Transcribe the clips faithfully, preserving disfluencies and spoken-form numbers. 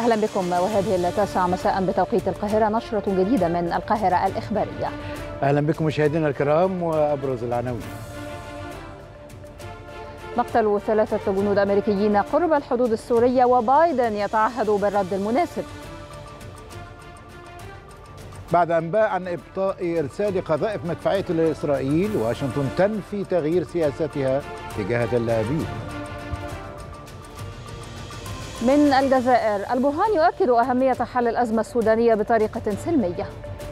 أهلا بكم، وهذه التاسعة مساء بتوقيت القاهرة، نشرة جديدة من القاهرة الإخبارية. أهلا بكم مشاهدينا الكرام، وأبرز العناوين: مقتل ثلاثة جنود أمريكيين قرب الحدود السورية، وبايدن يتعهد بالرد المناسب. بعد أنباء عن إبطاء إرسال قذائف مدفعية لإسرائيل، واشنطن تنفي تغيير سياستها تجاه تل أبيب. من الجزائر، البرهان يؤكد أهمية حل الأزمة السودانية بطريقة سلمية.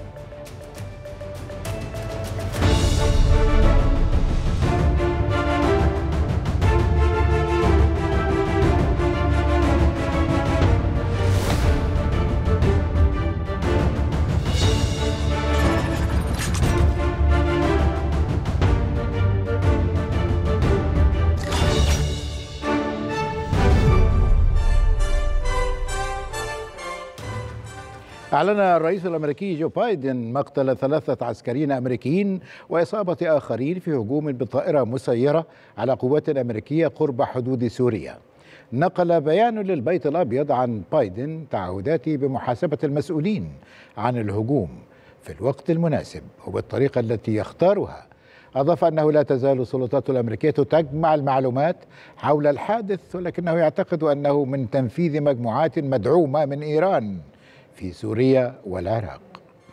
أعلن الرئيس الأمريكي جو بايدن مقتل ثلاثة عسكريين أمريكيين وإصابة آخرين في هجوم بطائرة مسيرة على قوات أمريكية قرب حدود سوريا. نقل بيان للبيت الأبيض عن بايدن تعهداته بمحاسبة المسؤولين عن الهجوم في الوقت المناسب وبالطريقة التي يختارها. أضاف أنه لا تزال السلطات الأمريكية تجمع المعلومات حول الحادث، ولكنه يعتقد أنه من تنفيذ مجموعات مدعومة من إيران في سوريا والعراق.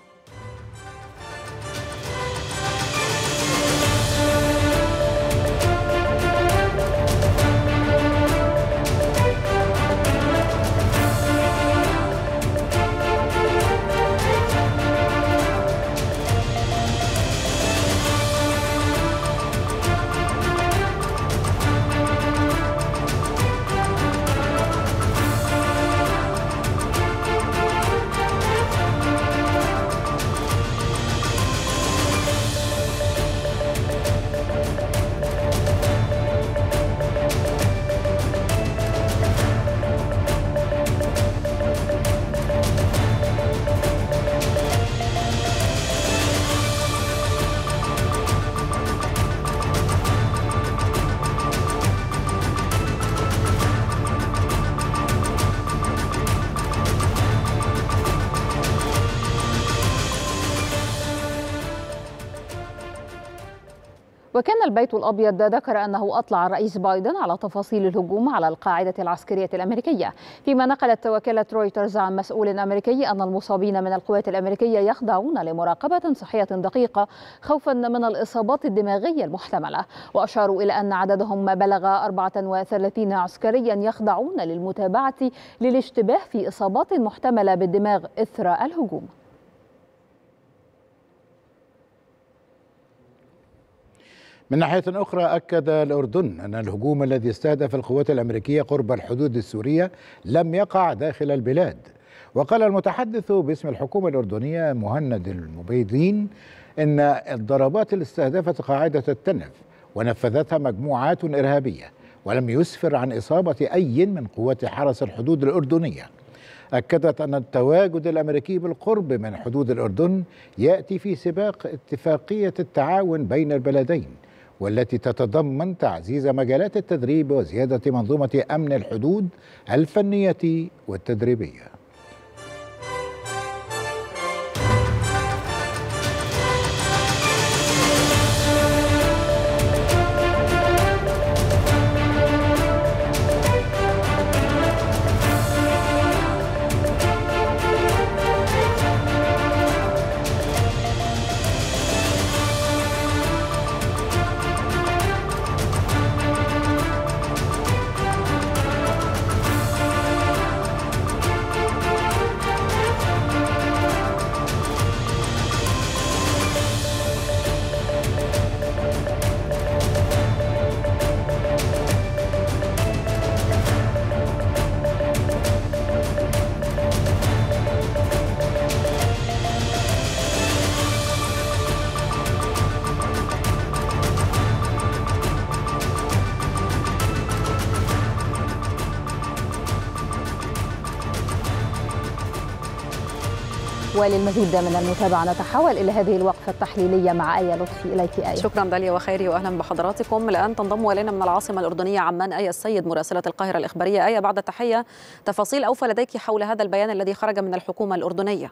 وكان البيت الأبيض ذكر أنه أطلع الرئيس بايدن على تفاصيل الهجوم على القاعدة العسكرية الأمريكية، فيما نقلت وكالة رويترز عن مسؤول أمريكي أن المصابين من القوات الأمريكية يخضعون لمراقبة صحية دقيقة خوفا من الإصابات الدماغية المحتملة، وأشاروا إلى أن عددهم بلغ أربعة وثلاثين عسكريا يخضعون للمتابعة للاشتباه في إصابات محتملة بالدماغ إثر الهجوم. من ناحية أخرى، أكد الأردن أن الهجوم الذي استهدف القوات الأمريكية قرب الحدود السورية لم يقع داخل البلاد. وقال المتحدث باسم الحكومة الأردنية مهند المبيضين أن الضربات اللي استهدفت قاعدة التنف ونفذتها مجموعات إرهابية، ولم يسفر عن إصابة أي من قوات حرس الحدود الأردنية. أكدت أن التواجد الأمريكي بالقرب من حدود الأردن يأتي في سباق اتفاقية التعاون بين البلدين، والتي تتضمن تعزيز مجالات التدريب وزيادة منظومة أمن الحدود الفنية والتدريبية. وللمزيد من المتابعة نتحول إلى هذه الوقفة التحليلية مع آية لطفي. إليك آية. شكرا داليا وخيري وأهلا بحضراتكم. الآن تنضم إلينا من العاصمة الأردنية عمان آية السيد مراسلة القاهرة الإخبارية. آية، بعد تحية، تفاصيل أوفى لديك حول هذا البيان الذي خرج من الحكومة الأردنية.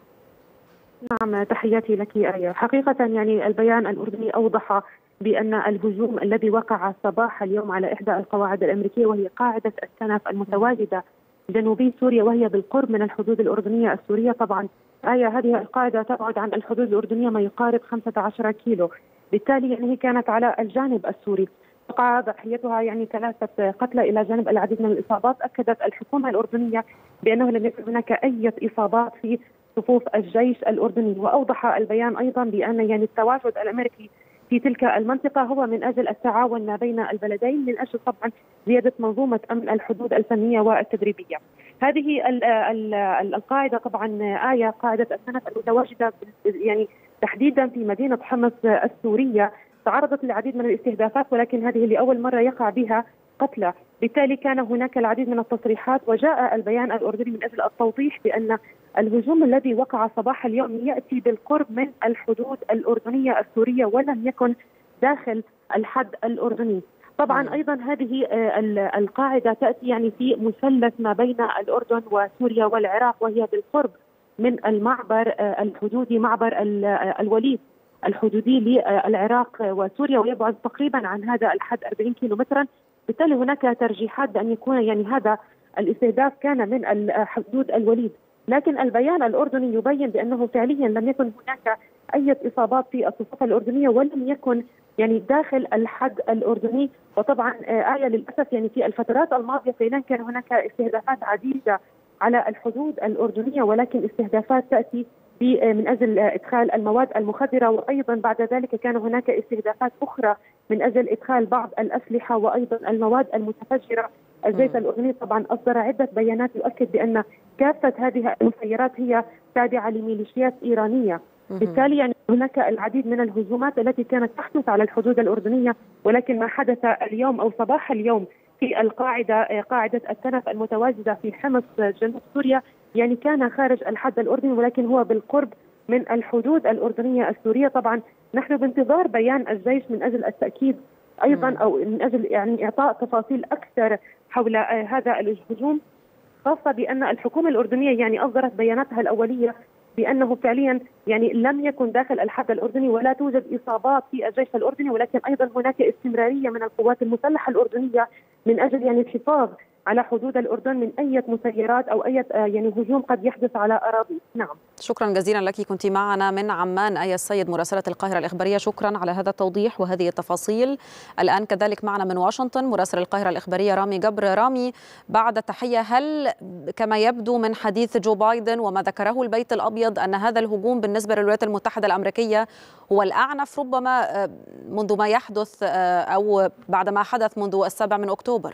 نعم، تحياتي لك آية. حقيقة يعني البيان الأردني أوضح بأن الهجوم الذي وقع صباح اليوم على إحدى القواعد الأمريكية وهي قاعدة التنف المتواجدة جنوبي سوريا وهي بالقرب من الحدود الأردنية السورية. طبعا آية هذه القاعدة تبعد عن الحدود الأردنية ما يقارب خمسة عشر كيلو، بالتالي يعني هي كانت على الجانب السوري. وقع ضحيتها يعني ثلاثة قتلى إلى جانب العديد من الإصابات. أكدت الحكومة الأردنية بأنه لم يكن هناك أي إصابات في صفوف الجيش الأردني. وأوضح البيان أيضا بأن يعني التواجد الأمريكي في تلك المنطقة هو من أجل التعاون ما بين البلدين، من أجل طبعا زيادة منظومة أمن الحدود الفنية والتدريبية. هذه ال ال ال القاعدة طبعا آية قاعدة التنف المتواجدة يعني تحديدا في مدينة حمص السورية تعرضت للعديد من الاستهدافات، ولكن هذه لأول مرة يقع بها قتلى. بالتالي كان هناك العديد من التصريحات، وجاء البيان الأردني من أجل التوضيح بأن الهجوم الذي وقع صباح اليوم يأتي بالقرب من الحدود الأردنية السورية ولم يكن داخل الحد الأردني. طبعا أيضا هذه القاعدة تأتي يعني في مثلث ما بين الأردن وسوريا والعراق، وهي بالقرب من المعبر الحدودي، معبر الوليد الحدودي للعراق وسوريا، ويبعد تقريبا عن هذا الحد أربعين كيلو مترا. بالتالي هناك ترجيحات بأن يكون يعني هذا الاستهداف كان من حدود الوليد، لكن البيان الأردني يبين بأنه فعليا لم يكن هناك أي إصابات في الصفوف الأردنية ولم يكن يعني داخل الحد الأردني. وطبعا آية للأسف يعني في الفترات الماضية فعلا كان هناك استهدافات عديدة على الحدود الأردنية، ولكن استهدافات تأتي من أجل إدخال المواد المخدرة، وأيضا بعد ذلك كان هناك استهدافات أخرى من أجل إدخال بعض الأسلحة وأيضا المواد المتفجرة. الجيش الأردني طبعا أصدر عدة بيانات يؤكد بأن كافة هذه المسيرات هي تابعة لميليشيات إيرانية. بالتالي يعني هناك العديد من الهجومات التي كانت تحدث على الحدود الأردنية، ولكن ما حدث اليوم أو صباح اليوم في القاعدة قاعدة التنف المتواجدة في حمص جنوب سوريا يعني كان خارج الحد الأردني، ولكن هو بالقرب من الحدود الأردنية السورية. طبعا نحن بانتظار بيان الجيش من أجل التأكيد أيضا أو من أجل يعني إعطاء تفاصيل أكثر حول هذا الهجوم، خاصة بأن الحكومة الأردنية يعني أصدرت بياناتها الأولية بأنه فعليا يعني لم يكن داخل الحد الأردني ولا توجد إصابات في الجيش الأردني، ولكن أيضا هناك استمرارية من القوات المسلحة الأردنية من أجل يعني الحفاظ على حدود الأردن من أي مسيرات أو أي يعني هجوم قد يحدث على أراضي. نعم، شكرا جزيلا لك، كنت معنا من عمان آية السيد مراسلة القاهرة الإخبارية. شكرا على هذا التوضيح وهذه التفاصيل. الآن كذلك معنا من واشنطن مراسل القاهرة الإخبارية رامي جبر. رامي، بعد تحية، هل كما يبدو من حديث جو بايدن وما ذكره البيت الأبيض أن هذا الهجوم بالنسبة للولايات المتحدة الأمريكية هو الأعنف ربما منذ ما يحدث أو بعد ما حدث منذ السابع من أكتوبر؟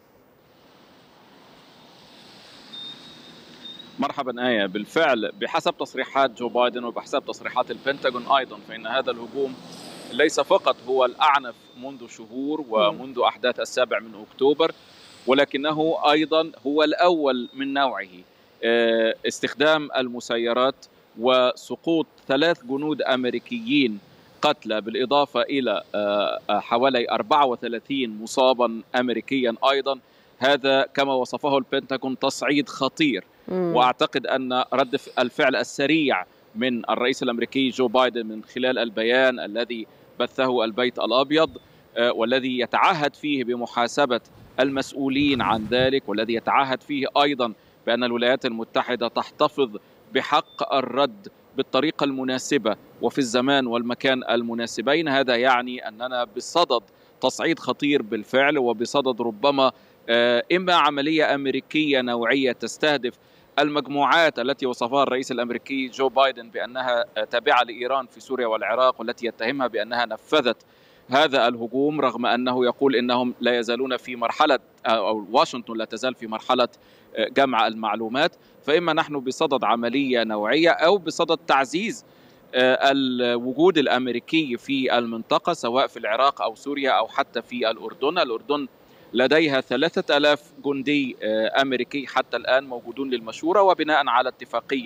مرحبا آية، بالفعل بحسب تصريحات جو بايدن وبحسب تصريحات البنتاغون أيضا فإن هذا الهجوم ليس فقط هو الأعنف منذ شهور ومنذ أحداث السابع من أكتوبر، ولكنه أيضا هو الأول من نوعه. استخدام المسيرات وسقوط ثلاث جنود أمريكيين قتلى بالإضافة إلى حوالي أربعة وثلاثين مصابا أمريكيا أيضا، هذا كما وصفه البنتاغون تصعيد خطير. وأعتقد أن رد الفعل السريع من الرئيس الأمريكي جو بايدن من خلال البيان الذي بثه البيت الأبيض والذي يتعهد فيه بمحاسبة المسؤولين عن ذلك، والذي يتعهد فيه أيضا بأن الولايات المتحدة تحتفظ بحق الرد بالطريقة المناسبة وفي الزمان والمكان المناسبين، هذا يعني أننا بصدد تصعيد خطير بالفعل، وبصدد ربما إما عملية أمريكية نوعية تستهدف المجموعات التي وصفها الرئيس الأمريكي جو بايدن بأنها تابعة لإيران في سوريا والعراق، والتي يتهمها بأنها نفذت هذا الهجوم، رغم أنه يقول إنهم لا يزالون في مرحلة أو واشنطن لا تزال في مرحلة جمع المعلومات. فإما نحن بصدد عملية نوعية أو بصدد تعزيز الوجود الأمريكي في المنطقة سواء في العراق أو سوريا أو حتى في الأردن. الأردن لديها ثلاثة آلاف جندي أمريكي حتى الآن موجودون للمشورة، وبناء على اتفاقية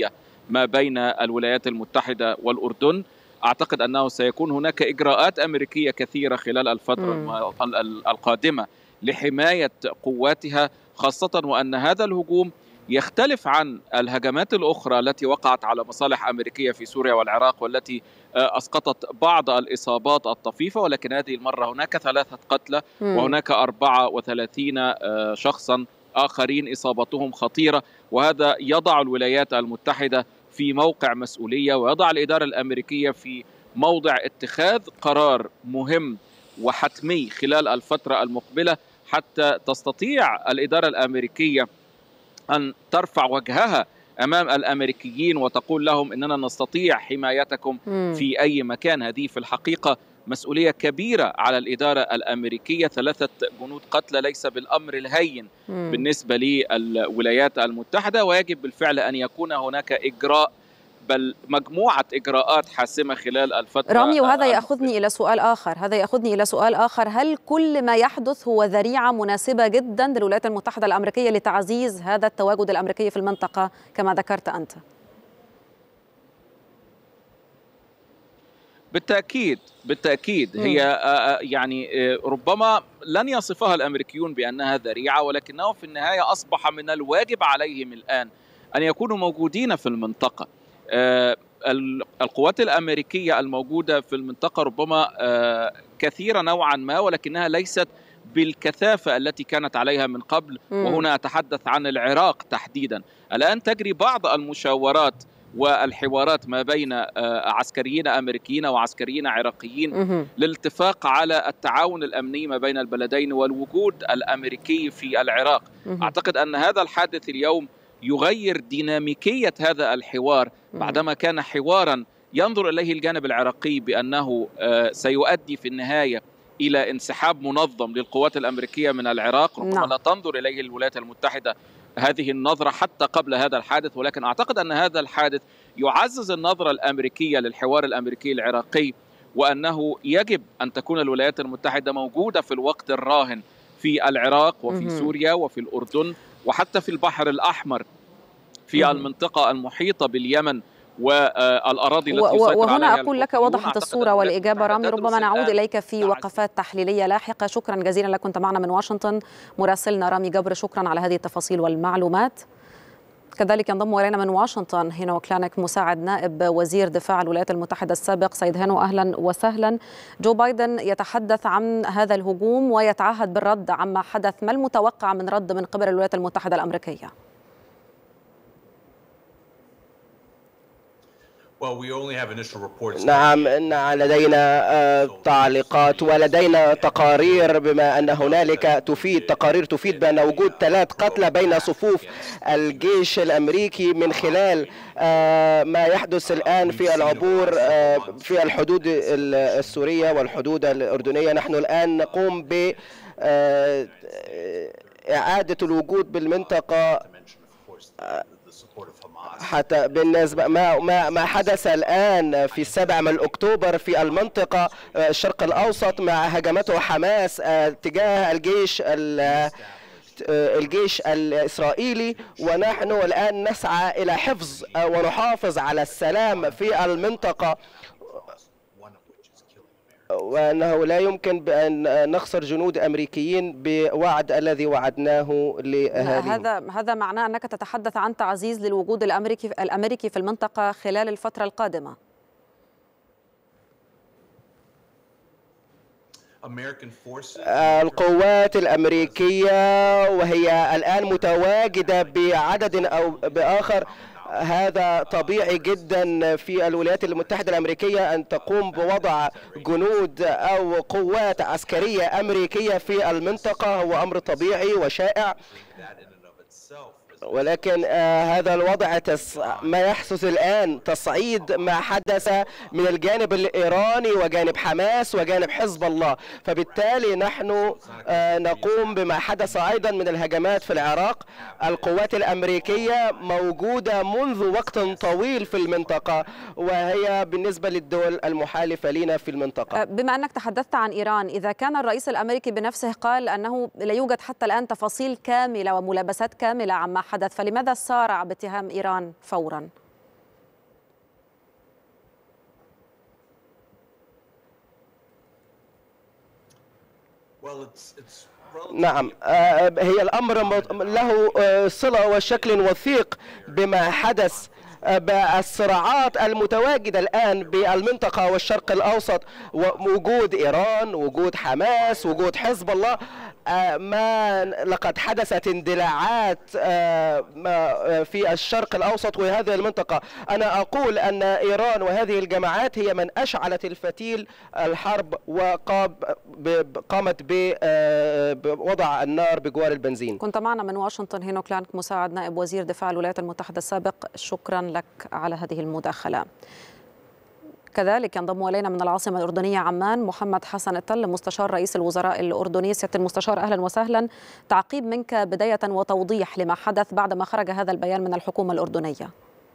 ما بين الولايات المتحدة والأردن. أعتقد أنه سيكون هناك إجراءات أمريكية كثيرة خلال الفترة م. القادمة لحماية قواتها، خاصة وأن هذا الهجوم يختلف عن الهجمات الأخرى التي وقعت على مصالح أمريكية في سوريا والعراق والتي أسقطت بعض الإصابات الطفيفة، ولكن هذه المرة هناك ثلاثة قتلى وهناك أربعة وثلاثين شخصا آخرين إصابتهم خطيرة، وهذا يضع الولايات المتحدة في موقع مسؤولية ويضع الإدارة الأمريكية في موضع اتخاذ قرار مهم وحتمي خلال الفترة المقبلة حتى تستطيع الإدارة الأمريكية أن ترفع وجهها أمام الأمريكيين وتقول لهم إننا نستطيع حمايتكم في أي مكان. هذه في الحقيقة مسؤولية كبيرة على الإدارة الأمريكية. ثلاثة جنود قتلى ليس بالأمر الهين بالنسبة للولايات المتحدة، ويجب بالفعل أن يكون هناك إجراء بل مجموعة إجراءات حاسمة خلال الفترة. رامي، وهذا يأخذني إلى سؤال آخر هذا يأخذني إلى سؤال آخر هل كل ما يحدث هو ذريعة مناسبة جدا للولايات المتحدة الأمريكية لتعزيز هذا التواجد الأمريكي في المنطقة كما ذكرت أنت؟ بالتأكيد بالتأكيد هي يعني ربما لن يصفها الأمريكيون بأنها ذريعة، ولكنه في النهاية أصبح من الواجب عليهم الآن أن يكونوا موجودين في المنطقة. القوات الأمريكية الموجودة في المنطقة ربما كثيرة نوعا ما، ولكنها ليست بالكثافة التي كانت عليها من قبل، وهنا أتحدث عن العراق تحديدا. الآن تجري بعض المشاورات والحوارات ما بين عسكريين أمريكيين وعسكريين عراقيين للاتفاق على التعاون الأمني ما بين البلدين والوجود الأمريكي في العراق. أعتقد أن هذا الحادث اليوم يغير ديناميكية هذا الحوار، بعدما كان حوارا ينظر إليه الجانب العراقي بأنه سيؤدي في النهاية إلى انسحاب منظم للقوات الأمريكية من العراق. ربما لا تنظر إليه الولايات المتحدة هذه النظرة حتى قبل هذا الحادث، ولكن أعتقد أن هذا الحادث يعزز النظرة الأمريكية للحوار الأمريكي العراقي، وأنه يجب أن تكون الولايات المتحدة موجودة في الوقت الراهن في العراق وفي سوريا وفي الأردن وحتى في البحر الأحمر في المنطقة المحيطة باليمن والأراضي التي يسيطر عليها. وهنا أقول لك وضحت الصورة والإجابة رامي، ربما نعود إليك في وقفات تحليلية لاحقة. شكرا جزيلا لك، كنت معنا من واشنطن مراسلنا رامي جبر، شكرا على هذه التفاصيل والمعلومات. كذلك ينضم إلينا من واشنطن هينو كلانك مساعد نائب وزير دفاع الولايات المتحدة السابق. سيد هينو، أهلا وسهلا. جو بايدن يتحدث عن هذا الهجوم ويتعهد بالرد عما حدث، ما المتوقع من رد من قبل الولايات المتحدة الأمريكية؟ نعم، إن لدينا تعليقات ولدينا تقارير بما أن هنالك تفيد تقارير تفيد بأن وجود ثلاث قتلى بين صفوف الجيش الأمريكي من خلال ما يحدث الآن في العبور في الحدود السورية والحدود الأردنية. نحن الآن نقوم بإعادة الوجود بالمنطقة حتى بالنسبة ما ما ما حدث الآن في السابع من أكتوبر في المنطقة الشرق الأوسط مع هجمته حماس تجاه الجيش الجيش الإسرائيلي، ونحن الآن نسعى إلى حفظ ونحافظ على السلام في المنطقة، وأنه لا يمكن بأن نخسر جنود أمريكيين بوعد الذي وعدناه لأهاليهم. هذا هذا معناه أنك تتحدث عن تعزيز للوجود الأمريكي الأمريكي في المنطقة خلال الفترة القادمة. القوات الأمريكية وهي الآن متواجدة بعدد أو بآخر، هذا طبيعي جدا في الولايات المتحدة الأمريكية أن تقوم بوضع جنود أو قوات عسكرية أمريكية في المنطقة، هو أمر طبيعي وشائع. ولكن آه هذا الوضع تس... ما يحدث الآن تصعيد ما حدث من الجانب الإيراني وجانب حماس وجانب حزب الله، فبالتالي نحن آه نقوم بما حدث أيضا من الهجمات في العراق. القوات الأمريكية موجودة منذ وقت طويل في المنطقة، وهي بالنسبة للدول المحالفة لنا في المنطقة. بما أنك تحدثت عن إيران، إذا كان الرئيس الأمريكي بنفسه قال أنه لا يوجد حتى الآن تفاصيل كاملة وملابسات كاملة عما حدث، فلماذا سارع باتهام إيران فورا؟ نعم، هي الأمر له صلة وشكل وثيق بما حدث بالصراعات المتواجدة الآن بالمنطقة والشرق الأوسط، ووجود إيران، وجود حماس، وجود حزب الله. ما لقد حدثت اندلاعات في الشرق الأوسط وهذه المنطقة. أنا أقول أن إيران وهذه الجماعات هي من أشعلت الفتيل الحرب وقامت بوضع النار بجوار البنزين. كنت معنا من واشنطن هينوك لانك، مساعد نائب وزير دفاع الولايات المتحدة السابق، شكرا لك على هذه المداخلة. كذلك ينضم إلينا من العاصمة الأردنية عمان محمد حسن التل، مستشار رئيس الوزراء الأردني. سيادة المستشار أهلا وسهلا. تعقيب منك بداية وتوضيح لما حدث بعدما خرج هذا البيان من الحكومة الأردنية.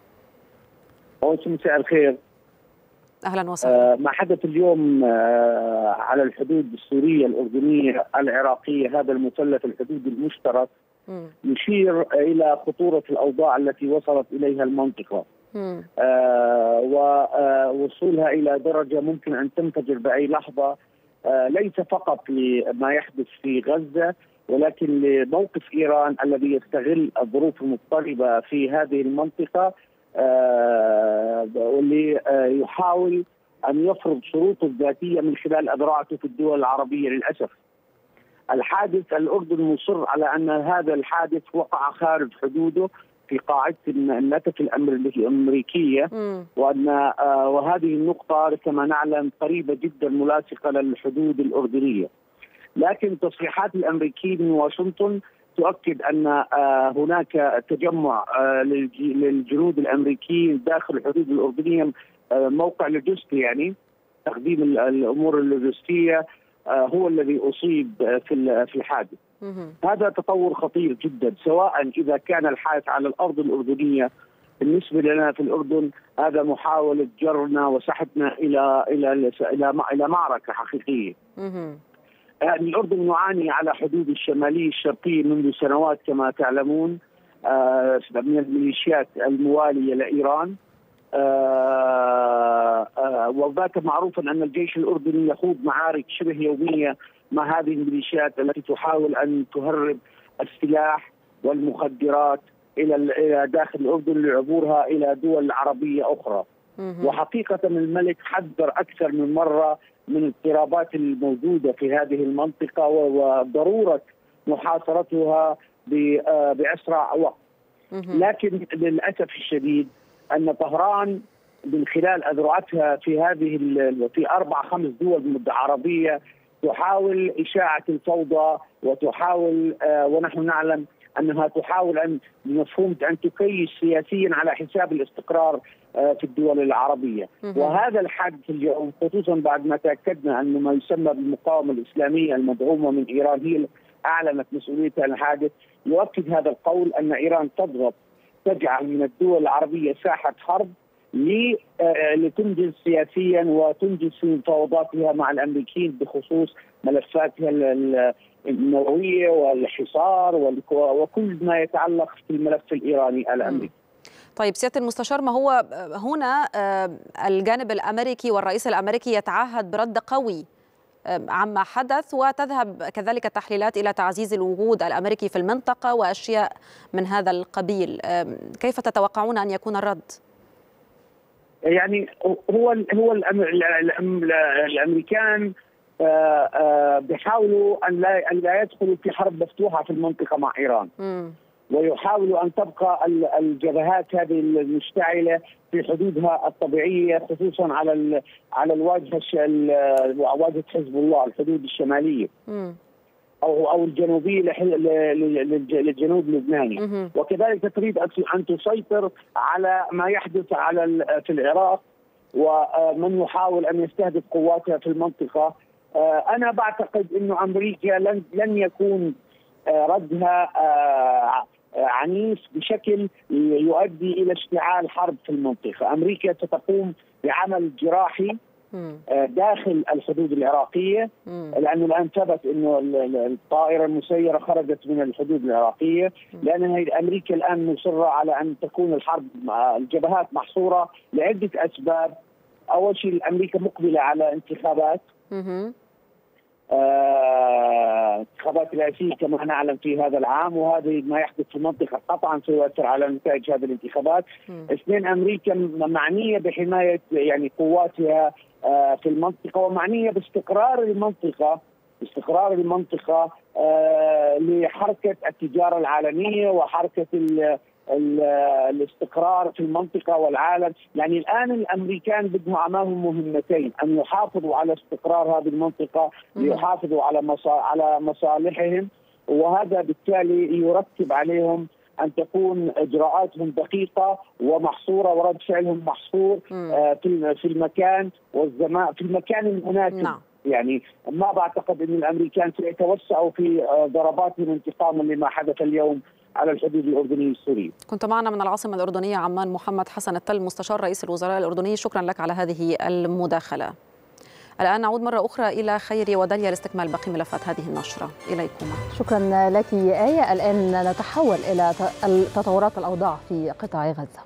مساء الخير. أهلا وسهلا. آه ما حدث اليوم آه على الحدود السورية الأردنية العراقية، هذا المثلث الحدودي المشترك، م. يشير إلى خطورة الأوضاع التي وصلت إليها المنطقة. آه ووصولها إلى درجة ممكن أن تنفجر بأي لحظة، آه ليس فقط لما يحدث في غزة، ولكن لموقف إيران الذي يستغل الظروف المضطربة في هذه المنطقة، آه واللي آه يحاول أن يفرض شروطه الذاتية من خلال أذرعته في الدول العربية. للأسف الحادث، الأردن مصر على أن هذا الحادث وقع خارج حدوده في قاعدة الناتف الأمريكية، وأن آه وهذه النقطة كما نعلم قريبة جدا ملاصقة للحدود الأردنية. لكن تصريحات الأمريكيين من واشنطن تؤكد أن آه هناك تجمع آه للجنود الأمريكيين داخل الحدود الأردنية، آه موقع لوجستي، يعني تقديم الأمور اللوجستية، آه هو الذي أصيب في في الحادث. هذا تطور خطير جدا، سواء إذا كان الحادث على الأرض الأردنية. بالنسبة لنا في الأردن هذا محاولة جرنا وسحبنا إلى إلى إلى إلى معركة حقيقية. يعني الأردن يعاني على حدود الشمالية الشرقية منذ سنوات كما تعلمون آه من الميليشيات الموالية لإيران، آه آه وذاك معروفا أن الجيش الأردني يخوض معارك شبه يومية مع هذه الميليشيات التي تحاول أن تهرب السلاح والمخدرات إلى إلى داخل الأردن لعبورها إلى دول عربية أخرى. وحقيقة الملك حذر أكثر من مرة من الاضطرابات الموجودة في هذه المنطقة وضرورة محاصرتها بأسرع وقت. لكن للأسف الشديد أن طهران من خلال أذرعتها في هذه في أربع خمس دول عربية تحاول إشاعة الفوضى، وتحاول آه ونحن نعلم أنها تحاول أن بمفهوم أن تكيس سياسيا على حساب الاستقرار آه في الدول العربية. وهذا الحدث اليوم خصوصا بعد ما تأكدنا أن ما يسمى بالمقاومة الإسلامية المدعومة من إيران هي أعلنت مسؤوليتها عن الحادث، يؤكد هذا القول أن إيران تضغط تجعل من الدول العربية ساحة حرب لتنجز سياسيا وتنجز في مفاوضاتها مع الامريكيين بخصوص ملفاتها النوويه والحصار وكل ما يتعلق في الملف الايراني الامريكي. طيب سيادة المستشار، ما هو هنا الجانب الامريكي والرئيس الامريكي يتعهد برد قوي عما حدث، وتذهب كذلك التحليلات إلى تعزيز الوجود الأمريكي في المنطقة وأشياء من هذا القبيل. كيف تتوقعون أن يكون الرد؟ يعني هو هو الامريكان بيحاولوا ان لا ان لا يدخلوا في حرب مفتوحه في المنطقه مع ايران، م. ويحاولوا ان تبقى الجبهات هذه المشتعله في حدودها الطبيعيه، خصوصا على على الواجهه واجهه حزب الله الحدود الشماليه م. او او الجنوبيه للجنوب اللبناني، وكذلك تريد ان تسيطر على ما يحدث على في العراق ومن يحاول ان يستهدف قواتها في المنطقه. انا بعتقد انه امريكا لن لن يكون ردها عنيف بشكل يؤدي الى اشتعال حرب في المنطقه. امريكا ستقوم بعمل جراحي داخل الحدود العراقية، لأنه الآن ثبت أنه الطائرة المسيرة خرجت من الحدود العراقية، لأن أمريكا الآن مصرة على أن تكون الحرب الجبهات محصورة لعدة أسباب. أول شيء أمريكا مقبلة على انتخابات، انتخابات رئاسية كما نعلم في هذا العام، وهذا ما يحدث في المنطقة قطعا سيؤثر على نتائج هذه الانتخابات. اثنين، أمريكا معنية بحماية يعني قواتها في المنطقة، ومعنية باستقرار المنطقة استقرار المنطقة لحركة التجارة العالمية وحركة ال ال الاستقرار في المنطقة والعالم. يعني الآن الأمريكان بدهم أمامهم مهمتين: أن يحافظوا على استقرار هذه المنطقة، ليحافظوا على على مصالحهم، وهذا بالتالي يرتب عليهم أن تكون إجراءاتهم دقيقة ومحصورة ورد فعلهم محصور في في المكان والزمان في المكان المناسب. نعم. يعني ما بعتقد أن الأمريكان سيتوسعوا في ضرباتهم انتقاما لما حدث اليوم على الحدود الأردنية السورية. كنت معنا من العاصمة الأردنية عمان محمد حسن التل مستشار رئيس الوزراء الأردني، شكرا لك على هذه المداخلة. الآن نعود مرة أخرى إلى خيري وداليا لاستكمال باقي ملفات هذه النشرة. إليكم. شكرا لك آية. الآن نتحول إلى تطورات الأوضاع في قطاع غزة.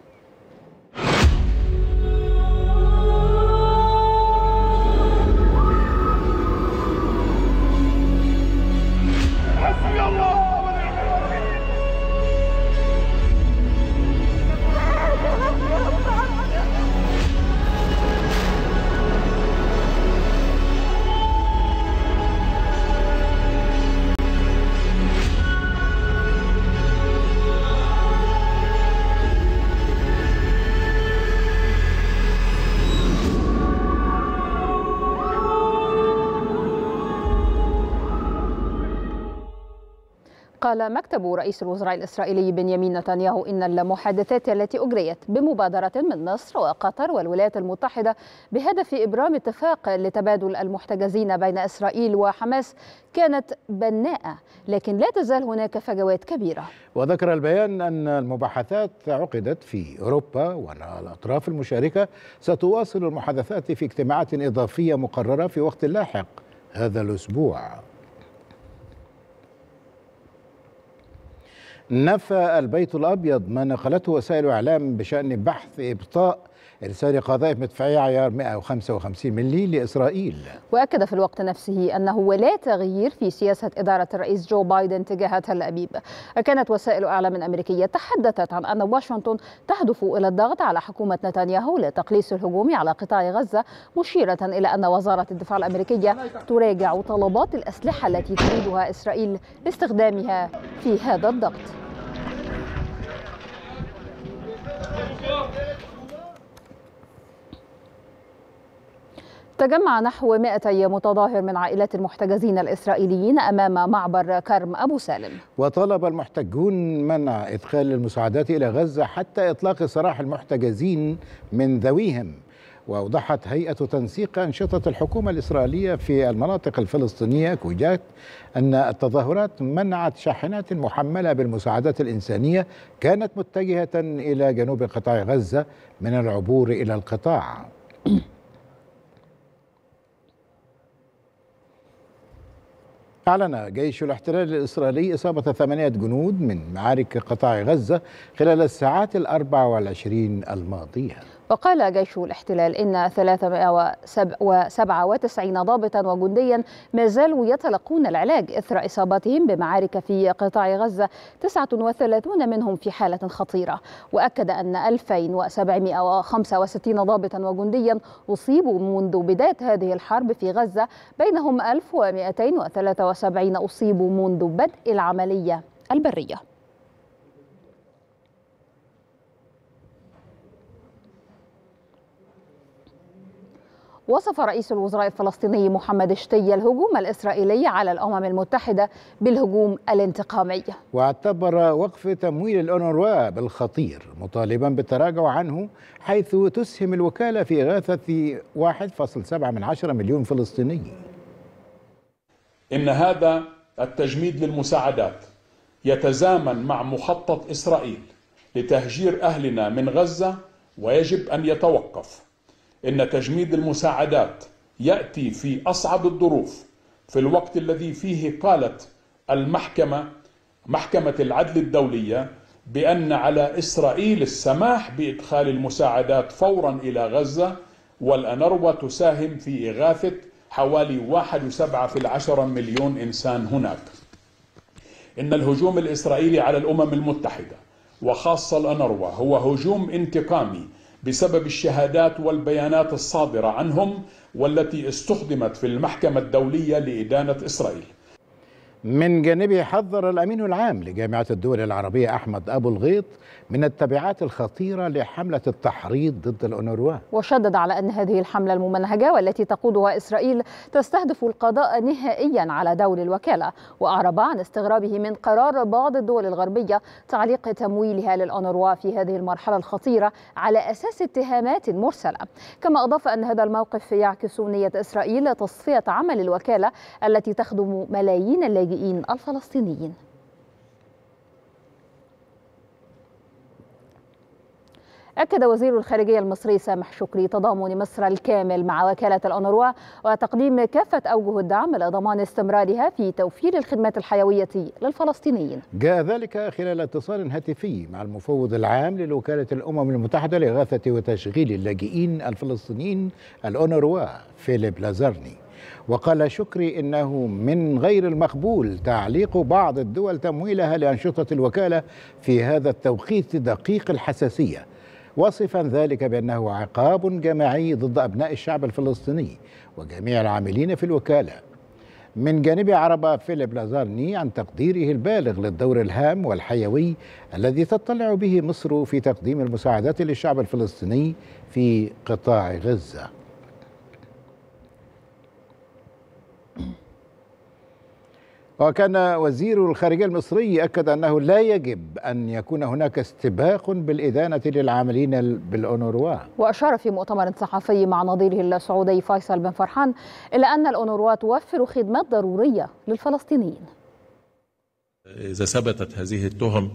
قال مكتب رئيس الوزراء الإسرائيلي بنيامين نتنياهو إن المحادثات التي أجريت بمبادرة من مصر وقطر والولايات المتحدة بهدف إبرام اتفاق لتبادل المحتجزين بين إسرائيل وحماس كانت بناءة، لكن لا تزال هناك فجوات كبيرة. وذكر البيان أن المباحثات عقدت في أوروبا، وأن الأطراف المشاركة ستواصل المحادثات في اجتماعات إضافية مقررة في وقت لاحق هذا الأسبوع. نفى البيت الأبيض ما نقلته وسائل إعلام بشأن بحث إبطاء إرسال قذائف مدفعية عيار مئة وخمسة وخمسين ملي لإسرائيل. وأكد في الوقت نفسه أنه لا تغيير في سياسة إدارة الرئيس جو بايدن تجاه تل أبيب. كانت وسائل إعلام أمريكية تحدثت عن أن واشنطن تهدف إلى الضغط على حكومة نتنياهو لتقليص الهجوم على قطاع غزة، مشيرة إلى أن وزارة الدفاع الأمريكية تراجع طلبات الأسلحة التي تريدها إسرائيل لاستخدامها في هذا الضغط. تجمع نحو مئتي متظاهر من عائلات المحتجزين الإسرائيليين أمام معبر كرم أبو سالم. وطلب المحتجون منع إدخال المساعدات إلى غزة حتى إطلاق سراح المحتجزين من ذويهم. وأوضحت هيئة تنسيق أنشطة الحكومة الإسرائيلية في المناطق الفلسطينية كوجات أن التظاهرات منعت شاحنات محملة بالمساعدات الإنسانية كانت متجهة إلى جنوب قطاع غزة من العبور إلى القطاع. أعلن جيش الاحتلال الإسرائيلي إصابة ثمانية جنود من معارك قطاع غزة خلال الساعات الأربع والعشرين الماضية. وقال جيش الاحتلال إن ثلاثمائة وسبعة وتسعين ضابطا وجنديا ما زالوا يتلقون العلاج إثر إصابتهم بمعارك في قطاع غزة، تسعة وثلاثين منهم في حالة خطيرة. وأكد أن ألفين وسبعمائة وخمسة وستين ضابطا وجنديا أصيبوا منذ بداية هذه الحرب في غزة، بينهم ألف ومئتين وثلاثة وسبعين أصيبوا منذ بدء العملية البرية. وصف رئيس الوزراء الفلسطيني محمد شتي الهجوم الإسرائيلي على الأمم المتحدة بالهجوم الانتقامي، واعتبر وقف تمويل الأونروا بالخطير، مطالبا بالتراجع عنه حيث تسهم الوكالة في إغاثة واحد فاصلة سبعة مليون فلسطيني. إن هذا التجميد للمساعدات يتزامن مع مخطط إسرائيل لتهجير أهلنا من غزة، ويجب أن يتوقف. إن تجميد المساعدات يأتي في أصعب الظروف، في الوقت الذي فيه قالت المحكمة محكمة العدل الدولية بأن على إسرائيل السماح بإدخال المساعدات فورا إلى غزة، والأنروا تساهم في إغاثة حوالي واحد وسبعة في العشرة مليون إنسان هناك. إن الهجوم الإسرائيلي على الأمم المتحدة وخاصة الأونروا هو هجوم انتقامي بسبب الشهادات والبيانات الصادرة عنهم والتي استخدمت في المحكمة الدولية لإدانة إسرائيل. من جانبه حذر الأمين العام لجامعة الدول العربية أحمد أبو الغيط من التبعات الخطيرة لحملة التحريض ضد الأونروا، وشدد على أن هذه الحملة الممنهجة والتي تقودها إسرائيل تستهدف القضاء نهائيا على دور الوكالة، وأعرب عن استغرابه من قرار بعض الدول الغربية تعليق تمويلها للأونروا في هذه المرحلة الخطيرة على أساس اتهامات مرسلة. كما أضاف أن هذا الموقف يعكس نية إسرائيل تصفية عمل الوكالة التي تخدم ملايين اللاجئين الفلسطينيين. أكد وزير الخارجية المصري سامح شكري تضامن مصر الكامل مع وكالة الأونروا وتقديم كافة أوجه الدعم لضمان استمرارها في توفير الخدمات الحيوية للفلسطينيين. جاء ذلك خلال اتصال هاتفي مع المفوض العام لوكالة الأمم المتحدة لإغاثة وتشغيل اللاجئين الفلسطينيين الأونروا فيليب لازارني. وقال شكري إنه من غير المقبول تعليق بعض الدول تمويلها لأنشطة الوكالة في هذا التوقيت دقيق الحساسية، وصفا ذلك بأنه عقاب جماعي ضد أبناء الشعب الفلسطيني وجميع العاملين في الوكالة. من جانبه عرب فيليب لازارني عن تقديره البالغ للدور الهام والحيوي الذي تطلع به مصر في تقديم المساعدات للشعب الفلسطيني في قطاع غزة. وكان وزير الخارجية المصري أكد أنه لا يجب أن يكون هناك استباق بالإدانة للعاملين بالأونروا. وأشار في مؤتمر صحفي مع نظيره السعودي فيصل بن فرحان إلى أن الأونروا توفر خدمات ضرورية للفلسطينيين. إذا ثبتت هذه التهم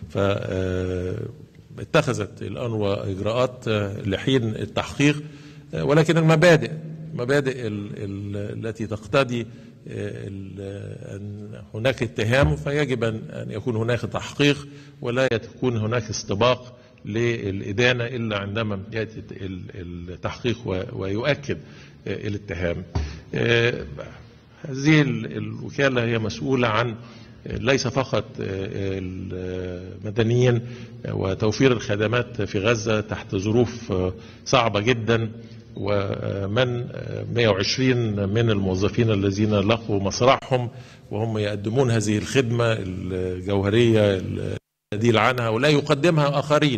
فاتخذت الأونروا إجراءات لحين التحقيق، ولكن المبادئ مبادئ التي تقتضي أن هناك اتهام فيجب أن يكون هناك تحقيق ولا يكون هناك استباق للإدانة إلا عندما يأتي التحقيق ويؤكد الاتهام. هذه الوكالة هي مسؤولة عن ليس فقط المدنيين وتوفير الخدمات في غزة تحت ظروف صعبة جدا، ومن مئة وعشرين من الموظفين الذين لقوا مصرعهم وهم يقدمون هذه الخدمة الجوهرية البديل عنها ولا يقدمها آخرين.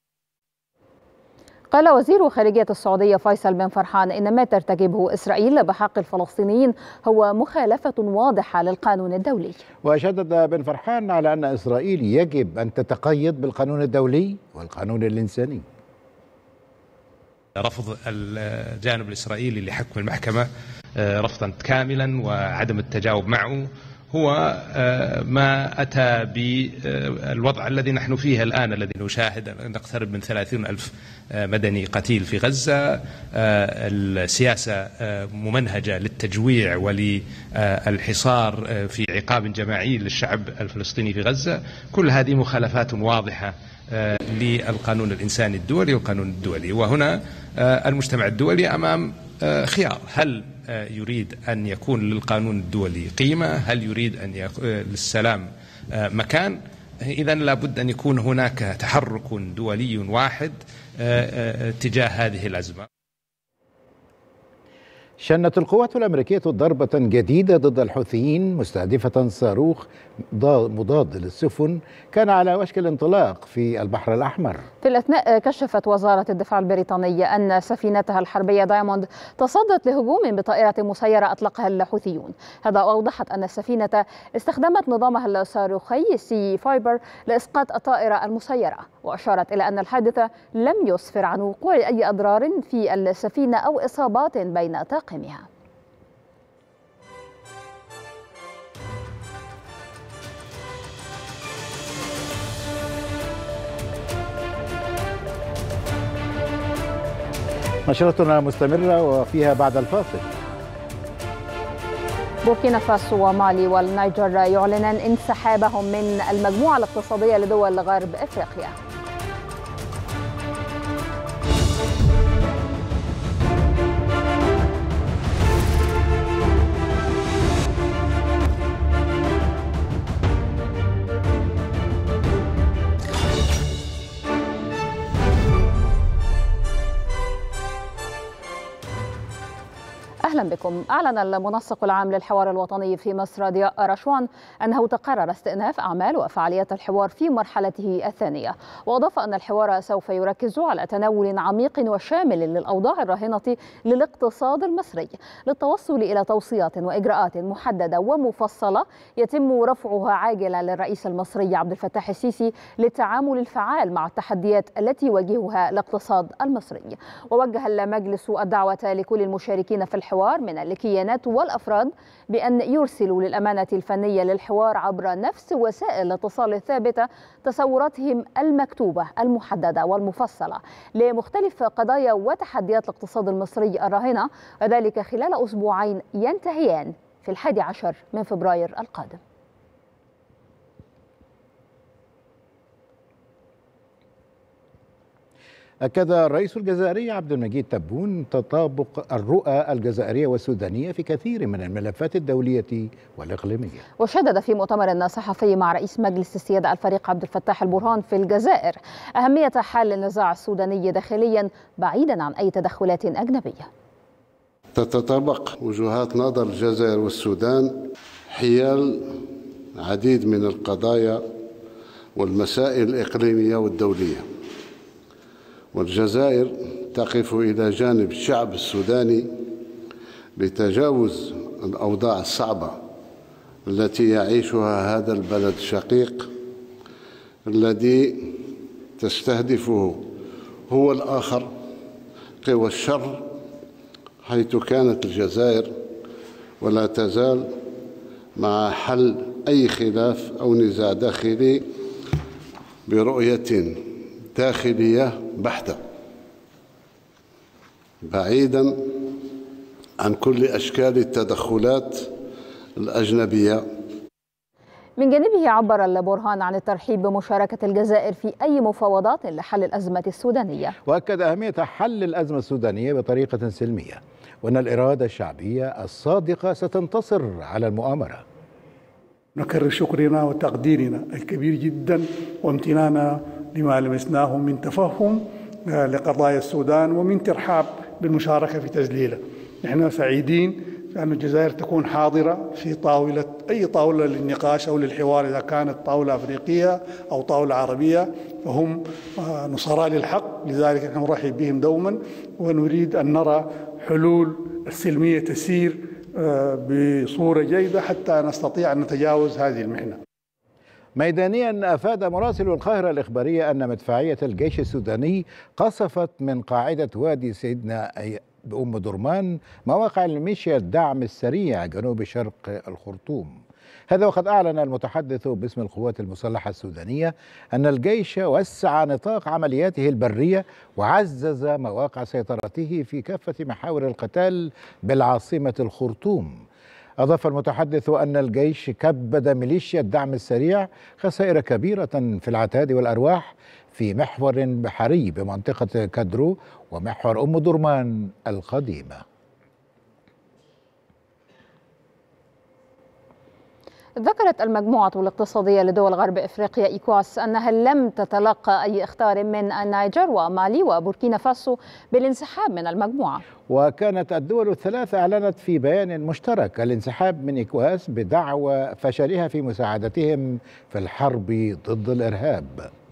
قال وزير خارجية السعودية فيصل بن فرحان إن ما ترتكبه إسرائيل بحق الفلسطينيين هو مخالفة واضحة للقانون الدولي. وشدد بن فرحان على أن إسرائيل يجب أن تتقيد بالقانون الدولي والقانون الإنساني. رفض الجانب الإسرائيلي لحكم المحكمة رفضا كاملا وعدم التجاوب معه هو ما أتى بالوضع الذي نحن فيه الآن، الذي نشاهد نقترب من ثلاثين ألف مدني قتيل في غزة، السياسة ممنهجة للتجويع وللحصار في عقاب جماعي للشعب الفلسطيني في غزة. كل هذه مخالفات واضحة للقانون الإنساني الدولي والقانون الدولي، وهنا المجتمع الدولي أمام خيار: هل يريد أن يكون للقانون الدولي قيمة؟ هل يريد أن يكون للسلام مكان؟ إذن لابد أن يكون هناك تحرك دولي واحد تجاه هذه الأزمة. شنت القوات الأمريكية ضربة جديدة ضد الحوثيين مستهدفة صاروخ مضاد للسفن كان على وشك الانطلاق في البحر الأحمر. في الأثناء كشفت وزارة الدفاع البريطانية أن سفينتها الحربية دايموند تصدت لهجوم بطائرة مسيرة أطلقها الحوثيون. هذا أوضحت أن السفينة استخدمت نظامها الصاروخي سي فايبر لإسقاط الطائرة المسيرة، وأشارت إلى أن الحادث لم يسفر عن وقوع أي أضرار في السفينة أو إصابات بين طاقمها. نشرتنا مستمرة وفيها بعد الفاصل. بوركينا فاسو ومالي والنيجر يعلنان انسحابهم من المجموعة الاقتصادية لدول غرب أفريقيا. أهلا بكم. أعلن المنسق العام للحوار الوطني في مصر ضياء رشوان أنه تقرر استئناف أعمال وفعاليات الحوار في مرحلته الثانية، وأضاف أن الحوار سوف يركز على تناول عميق وشامل للأوضاع الراهنة للاقتصاد المصري للتوصل إلى توصيات وإجراءات محددة ومفصلة يتم رفعها عاجلا للرئيس المصري عبد الفتاح السيسي للتعامل الفعال مع التحديات التي يواجهها الاقتصاد المصري. ووجه المجلس الدعوة لكل المشاركين في الحوار من الكيانات والأفراد بأن يرسلوا للأمانة الفنية للحوار عبر نفس وسائل الاتصال الثابتة تصوراتهم المكتوبة المحددة والمفصلة لمختلف قضايا وتحديات الاقتصاد المصري الراهنة، وذلك خلال أسبوعين ينتهيان في الحادي عشر من فبراير القادم. أكد الرئيس الجزائري عبد المجيد تبون تطابق الرؤى الجزائرية والسودانية في كثير من الملفات الدولية والإقليمية. وشدد في مؤتمر صحفي مع رئيس مجلس السيادة الفريق عبد الفتاح البرهان في الجزائر أهمية حل النزاع السوداني داخليا بعيدا عن أي تدخلات أجنبية. تتطابق وجهات نظر الجزائر والسودان حيال عديد من القضايا والمسائل الإقليمية والدولية، والجزائر تقف إلى جانب الشعب السوداني لتجاوز الأوضاع الصعبة التي يعيشها هذا البلد الشقيق الذي تستهدفه هو الآخر قوى الشر، حيث كانت الجزائر ولا تزال مع حل أي خلاف أو نزاع داخلي برؤية داخلية بحتة بعيدا عن كل أشكال التدخلات الأجنبية. من جانبه عبر البرهان عن الترحيب بمشاركة الجزائر في أي مفاوضات لحل الأزمة السودانية، وأكد أهمية حل الأزمة السودانية بطريقة سلمية، وأن الإرادة الشعبية الصادقة ستنتصر على المؤامرة. نكرر شكرنا وتقديرنا الكبير جدا وامتناننا لما لمسناه من تفهم لقضايا السودان ومن ترحاب بالمشاركة في تذليله. نحن سعيدين بأن الجزائر تكون حاضرة في طاولة أي طاولة للنقاش أو للحوار، إذا كانت طاولة أفريقية أو طاولة عربية، فهم نصراء للحق، لذلك نحن نرحب بهم دوما ونريد أن نرى حلول السلمية تسير بصورة جيدة حتى نستطيع أن نتجاوز هذه المحنة. ميدانيا أفاد مراسل القاهرة الإخبارية أن مدفعية الجيش السوداني قصفت من قاعدة وادي سيدنا بأم درمان مواقع الميليشيا الدعم السريع جنوب شرق الخرطوم. هذا وقد أعلن المتحدث باسم القوات المسلحة السودانية أن الجيش وسع نطاق عملياته البرية وعزز مواقع سيطرته في كافة محاور القتال بالعاصمة الخرطوم. أضاف المتحدث أن الجيش كبد ميليشيا الدعم السريع خسائر كبيرة في العتاد والأرواح في محور بحري بمنطقة كادرو ومحور أم درمان القديمة. ذكرت المجموعة الاقتصادية لدول غرب إفريقيا إيكواس أنها لم تتلقى أي إخطار من النيجر ومالي وبوركينا فاسو بالانسحاب من المجموعة. وكانت الدول الثلاث أعلنت في بيان مشترك الانسحاب من إيكواس بدعوى فشلها في مساعدتهم في الحرب ضد الإرهاب.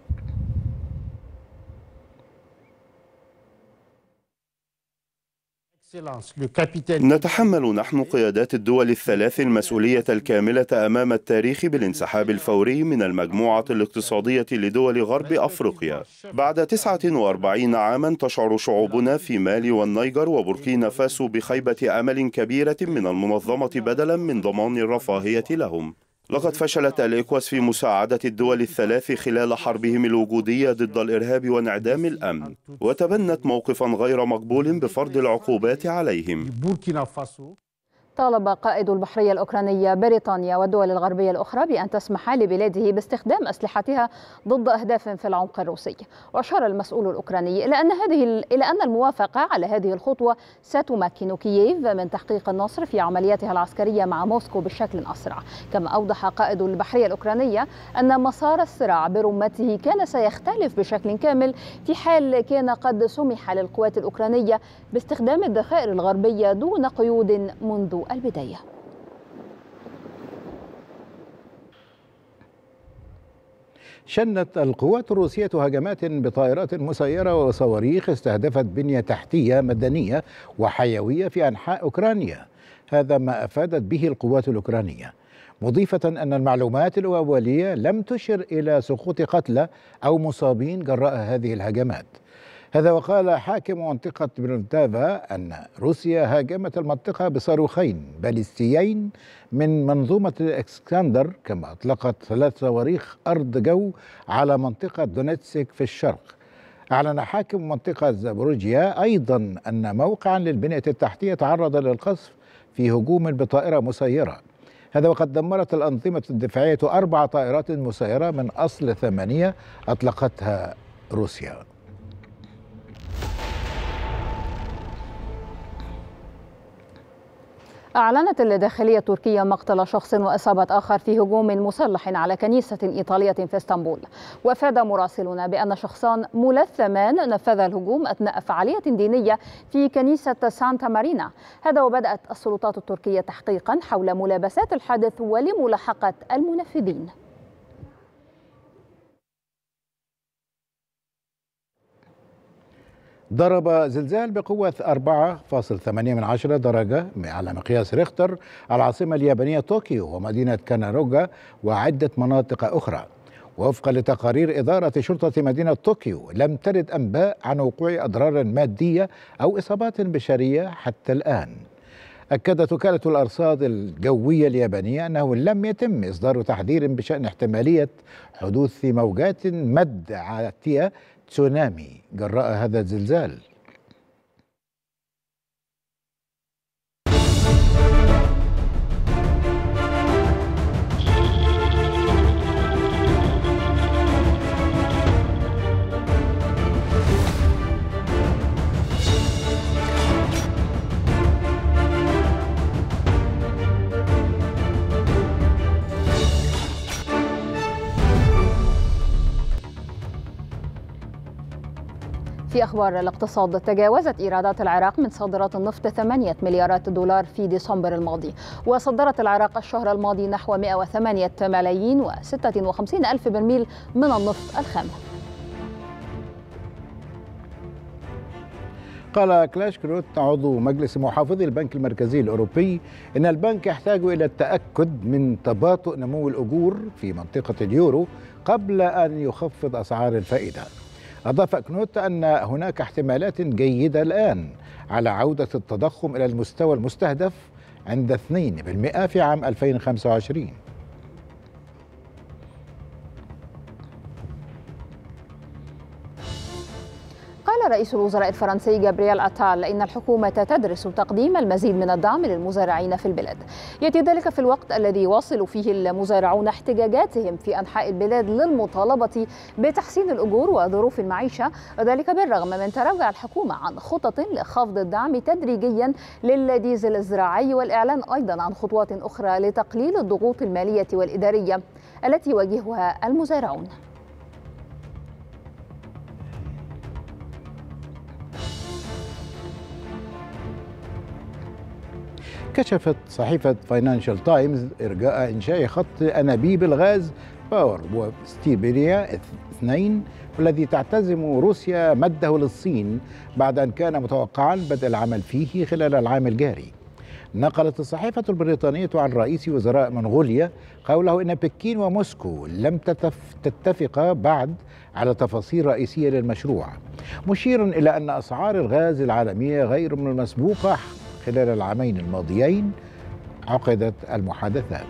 نتحمل نحن قيادات الدول الثلاث المسؤولية الكاملة أمام التاريخ بالانسحاب الفوري من المجموعة الاقتصادية لدول غرب أفريقيا. بعد تسعة وأربعين عاما تشعر شعوبنا في مالي والنيجر وبوركينا فاسو بخيبة أمل كبيرة من المنظمة بدلا من ضمان الرفاهية لهم. لقد فشلت الإيكواس في مساعدة الدول الثلاث خلال حربهم الوجودية ضد الإرهاب وانعدام الأمن، وتبنت موقفا غير مقبول بفرض العقوبات عليهم. طالب قائد البحرية الأوكرانية بريطانيا والدول الغربية الأخرى بأن تسمح لبلاده باستخدام أسلحتها ضد أهداف في العمق الروسي. وأشار المسؤول الأوكراني إلى أن هذه إلى أن الموافقة على هذه الخطوة ستمكن كييف من تحقيق النصر في عملياتها العسكرية مع موسكو بشكل أسرع. كما أوضح قائد البحرية الأوكرانية أن مسار الصراع برمته كان سيختلف بشكل كامل في حال كان قد سمح للقوات الأوكرانية باستخدام الذخائر الغربية دون قيود منذ البداية. شنت القوات الروسية هجمات بطائرات مسيرة وصواريخ استهدفت بنية تحتية مدنية وحيوية في أنحاء أوكرانيا. هذا ما أفادت به القوات الأوكرانية، مضيفة أن المعلومات الأولية لم تشر إلى سقوط قتلى أو مصابين جراء هذه الهجمات. هذا وقال حاكم منطقة برونتافا أن روسيا هاجمت المنطقة بصاروخين باليستيين من منظومة الإسكندر، كما أطلقت ثلاث صواريخ أرض جو على منطقة دونيتسك في الشرق. أعلن حاكم منطقة زابوروجيا أيضا أن موقعا للبنية التحتية تعرض للقصف في هجوم بطائرة مسيرة. هذا وقد دمرت الأنظمة الدفاعية أربع طائرات مسيرة من أصل ثمانية أطلقتها روسيا. أعلنت الداخلية التركية مقتل شخص وإصابة آخر في هجوم مسلح على كنيسة إيطالية في اسطنبول. وأفاد مراسلون بأن شخصان ملثمان نفذا الهجوم أثناء فعالية دينية في كنيسة سانتا مارينا. هذا وبدأت السلطات التركية تحقيقا حول ملابسات الحادث ولملاحقة المنفذين. ضرب زلزال بقوة أربعة فاصلة ثمانية من عشرة درجة على مقياس ريختر العاصمة اليابانية طوكيو ومدينة كاناروجا وعدة مناطق أخرى. ووفقا لتقارير إدارة شرطة مدينة طوكيو لم ترد أنباء عن وقوع أضرار مادية أو إصابات بشرية حتى الآن. أكدت وكالة الأرصاد الجوية اليابانية أنه لم يتم إصدار تحذير بشأن احتمالية حدوث موجات مد عاتية تسونامي جراء هذا الزلزال. في أخبار الاقتصاد، تجاوزت إيرادات العراق من صادرات النفط ثمانية مليارات دولار في ديسمبر الماضي، وصدرت العراق الشهر الماضي نحو مئة وثمانية ملايين وستة وخمسين ألف برميل من النفط الخام. قال كلاش كروت عضو مجلس محافظي البنك المركزي الأوروبي إن البنك يحتاج إلى التأكد من تباطؤ نمو الأجور في منطقة اليورو قبل أن يخفض أسعار الفائدة. أضاف كنوت أن هناك احتمالات جيدة الآن على عودة التضخم إلى المستوى المستهدف عند اثنين بالمئة في عام ألفين وخمسة وعشرين. قال رئيس الوزراء الفرنسي جابرييل أتال إن الحكومة تدرس تقديم المزيد من الدعم للمزارعين في البلاد. يأتي ذلك في الوقت الذي يواصل فيه المزارعون احتجاجاتهم في أنحاء البلاد للمطالبة بتحسين الأجور وظروف المعيشة، وذلك بالرغم من تراجع الحكومة عن خطط لخفض الدعم تدريجيا للديزل الزراعي، والإعلان أيضا عن خطوات أخرى لتقليل الضغوط المالية والإدارية التي يواجهها المزارعون. كشفت صحيفة فاينانشال تايمز إرجاء إنشاء خط أنابيب الغاز باور وستيبيريا اثنين والذي تعتزم روسيا مده للصين بعد أن كان متوقعا بدء العمل فيه خلال العام الجاري. نقلت الصحيفة البريطانية عن رئيس وزراء منغوليا قوله إن بكين وموسكو لم تتفقا بعد على تفاصيل رئيسية للمشروع، مشيرا إلى أن أسعار الغاز العالمية غير من المسبوقة. خلال العامين الماضيين عقدت المحادثات.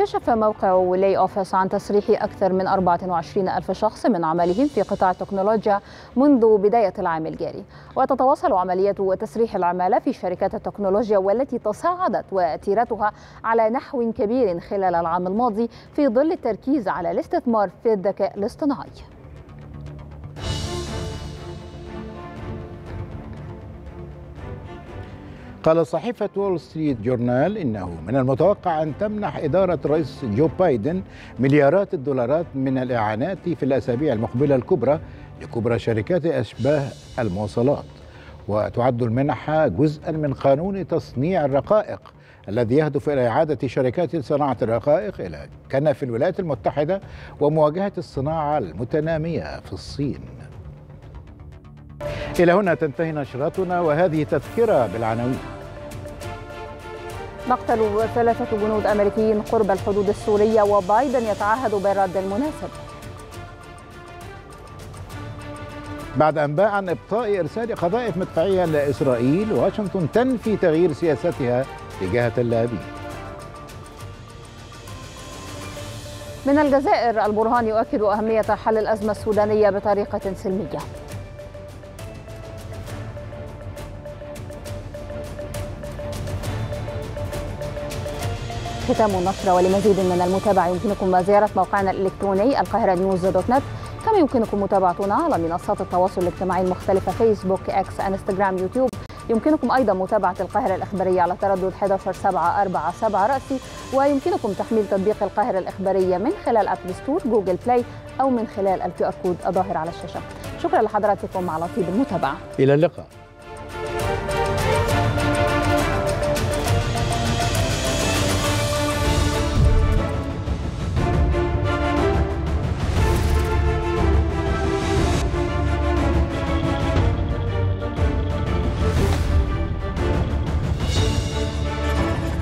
كشف موقع لي أوفيس عن تسريح أكثر من أربعة وعشرين ألف شخص من عملهم في قطاع التكنولوجيا منذ بداية العام الجاري. وتتواصل عملية تسريح العمالة في شركات التكنولوجيا والتي تصاعدت وتيرتها على نحو كبير خلال العام الماضي في ظل التركيز على الاستثمار في الذكاء الاصطناعي. قال صحيفة وول ستريت جورنال إنه من المتوقع أن تمنح إدارة الرئيس جو بايدن مليارات الدولارات من الإعانات في الأسابيع المقبلة الكبرى لكبرى شركات أشباه المواصلات. وتعد المنحة جزءا من قانون تصنيع الرقائق الذي يهدف إلى إعادة شركات صناعة الرقائق إلى كنف الولايات المتحدة ومواجهة الصناعة المتنامية في الصين. إلى هنا تنتهي نشرتنا وهذه تذكرة بالعناوين. مقتل ثلاثة جنود أمريكيين قرب الحدود السورية وبايدن يتعهد بالرد المناسب. بعد أنباء عن إبطاء إرسال قذائف مدفعية لإسرائيل، واشنطن تنفي تغيير سياستها تجاه تل أبيب. من الجزائر، البرهان يؤكد أهمية حل الأزمة السودانية بطريقة سلمية. ختام النشرة، ولمزيد من المتابعة يمكنكم زيارة موقعنا الإلكتروني القاهرة نيوز دوت نت، كما يمكنكم متابعتنا على منصات التواصل الاجتماعي المختلفة فيسبوك، اكس، انستغرام، يوتيوب. يمكنكم أيضا متابعة القاهرة الإخبارية على تردد أحد عشر سبعة أربعة سبعة رأسي، ويمكنكم تحميل تطبيق القاهرة الإخبارية من خلال أبل ستور، جوجل بلاي، أو من خلال الكيو آر كود الظاهر على الشاشة. شكرا لحضراتكم على طيب المتابعة. إلى اللقاء.